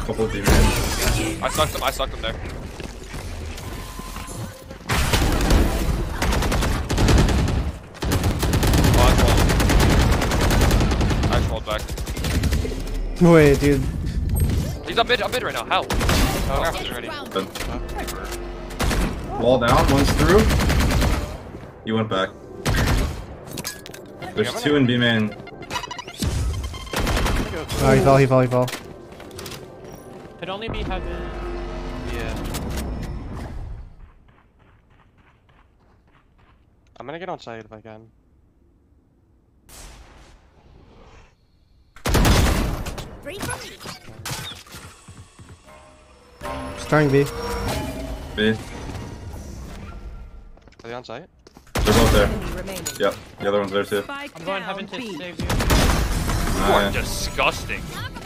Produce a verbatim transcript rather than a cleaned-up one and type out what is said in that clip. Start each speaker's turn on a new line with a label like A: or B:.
A: couple of demons.
B: I sucked him, I sucked him there. Oh, I trolled. I trolled back.
C: Wait, dude.
B: He's up mid, up mid right now. How? Oh, I'm ready.
A: Good. Wall down, one's through. You went back. There's two in B main.
C: Oh, he fell, he fell, he fell.
D: Could only be heaven.
E: Yeah. I'm gonna get on side if I can.
C: Starting B.
A: B.
E: Are they on site?
A: They're both there. Yep, the other one's there too.
D: I'm going heaven to save you.
B: You are disgusting.